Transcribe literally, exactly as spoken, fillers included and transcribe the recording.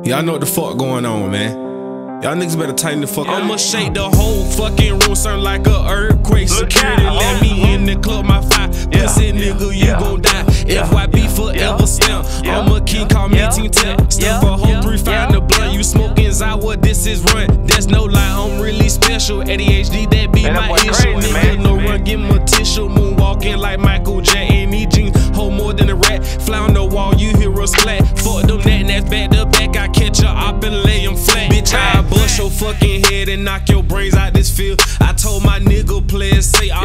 Y'all know what the fuck going on, man. Y'all niggas better tighten the fuck up. I'ma shake the whole fucking room, sound like a earthquake. Security let me in the club, my fire. Pussy nigga, you gon' die. F Y B forever stamp. I'm a king, call me Team Tap. Step a whole three, find the blunt. You smoking Zawa, this is run. That's no lie, I'm really special. A D H D, that be my issue. Nigga, no run, give him a tissue. Moonwalking like Michael Jackson. He jeans hold more than a rat. Fly on the wall, you hear a splat. Fuck them that, and that's back to back. I catch her up and lay him flat. Bitch, I bust your fucking head and knock your brains out this field. I told my nigga players say